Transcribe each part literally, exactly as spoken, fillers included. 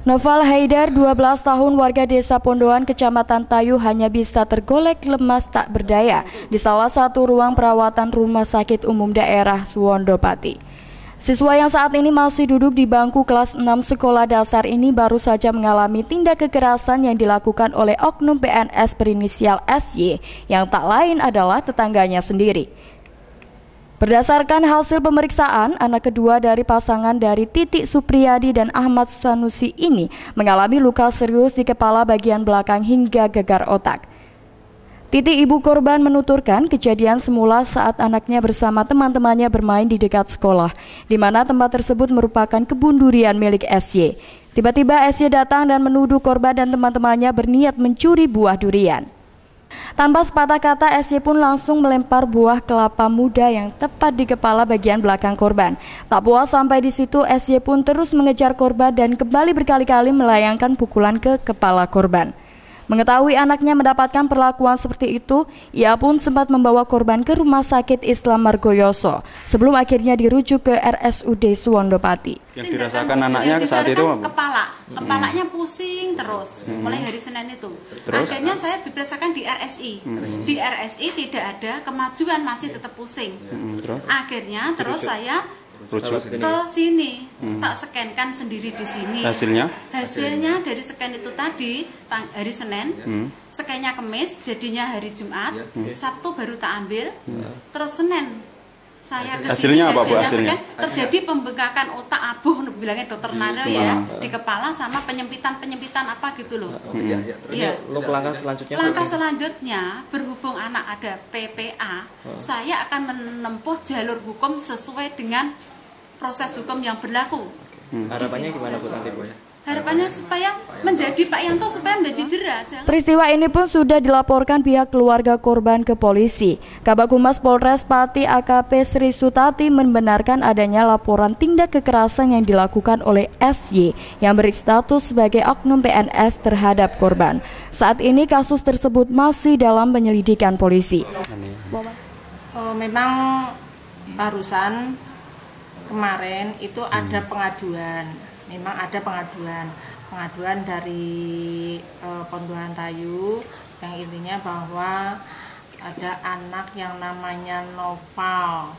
Noval Haidar, dua belas tahun, warga desa Pondoan, Kecamatan Tayu, hanya bisa tergolek lemas tak berdaya di salah satu ruang perawatan Rumah Sakit Umum Daerah Suwondopati. Siswa yang saat ini masih duduk di bangku kelas enam sekolah dasar ini baru saja mengalami tindak kekerasan yang dilakukan oleh oknum P N S berinisial S Y yang tak lain adalah tetangganya sendiri. Berdasarkan hasil pemeriksaan, anak kedua dari pasangan dari Titik Supriyadi dan Ahmad Sanusi ini mengalami luka serius di kepala bagian belakang hingga gegar otak. Titik, ibu korban, menuturkan kejadian semula saat anaknya bersama teman-temannya bermain di dekat sekolah, di mana tempat tersebut merupakan kebun durian milik S Y. Tiba-tiba S Y datang dan menuduh korban dan teman-temannya berniat mencuri buah durian. Tanpa sepatah kata, S Y pun langsung melempar buah kelapa muda yang tepat di kepala bagian belakang korban. Tak puas sampai di situ, S Y pun terus mengejar korban dan kembali berkali-kali melayangkan pukulan ke kepala korban. Mengetahui anaknya mendapatkan perlakuan seperti itu, ia pun sempat membawa korban ke Rumah Sakit Islam Margoyoso sebelum akhirnya dirujuk ke R S U D Suwondopati. Yang dirasakan anaknya yang saat itu apa? Kepala, kepalanya pusing terus, hmm. mulai hari Senin itu. Terus? Akhirnya saya diperiksakan di R S I. Hmm. Di R S I tidak ada kemajuan, masih tetap pusing. Hmm. Terus? Akhirnya terus Rujuk. saya Rujuk. ke sini, hmm. tak scankan sendiri di sini. Hasilnya? Hasilnya dari scan itu tadi hari Senin, hmm. scannya Kamis, jadinya hari Jumat, hmm. Sabtu baru tak ambil, hmm. terus Senin saya ke sini. Hasilnya apa Bu hasilnya? Scan, terjadi pembengkakan otak abuh, bilangnya dokter Nara ya, di kepala sama penyempitan-penyempitan apa gitu loh. Hmm. Ya, ya. Ya. Langkah selanjutnya? Langkah selanjutnya, berhubung anak ada P P A, hmm. saya akan menempuh jalur hukum sesuai dengan proses hukum yang berlaku. Hmm. Harapannya gimana Bu nanti Bu? Harapannya supaya menjadi Pak Yanto supaya menjadi jera. Peristiwa ini pun sudah dilaporkan pihak keluarga korban ke polisi. Kabag Humas Polres Pati A K P Sri Sutati membenarkan adanya laporan tindak kekerasan yang dilakukan oleh S Y yang berstatus sebagai oknum P N S terhadap korban. Saat ini kasus tersebut masih dalam penyelidikan polisi. Oh, memang barusan kemarin itu ada pengaduan. Memang ada pengaduan, pengaduan dari e, Pondoan Tayu yang intinya bahwa ada anak yang namanya Noval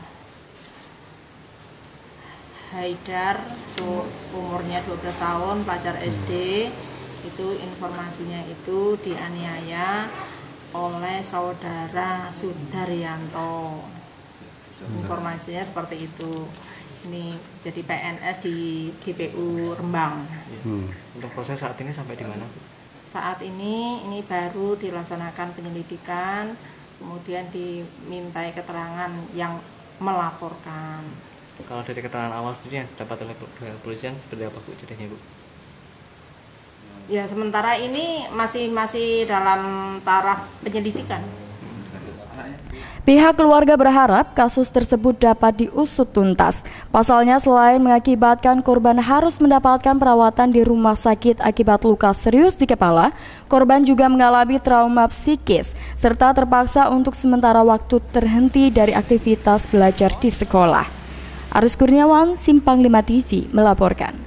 Haidar, itu umurnya dua belas tahun, pelajar S D, itu informasinya itu dianiaya oleh saudara Sudaryanto. Informasinya seperti itu. Ini jadi P N S di D P U Rembang. Hmm. Untuk proses saat ini sampai di mana? Saat ini ini baru dilaksanakan penyelidikan, kemudian dimintai keterangan yang melaporkan. Kalau dari keterangan awal sendiri yang dapat oleh kepolisian seperti apa Bu jadinya Bu? Ya sementara ini masih masih dalam taraf penyelidikan. Pihak keluarga berharap kasus tersebut dapat diusut tuntas. Pasalnya, selain mengakibatkan korban harus mendapatkan perawatan di rumah sakit akibat luka serius di kepala, korban juga mengalami trauma psikis serta terpaksa untuk sementara waktu terhenti dari aktivitas belajar di sekolah. Aris Kurniawan, Simpang lima T V melaporkan.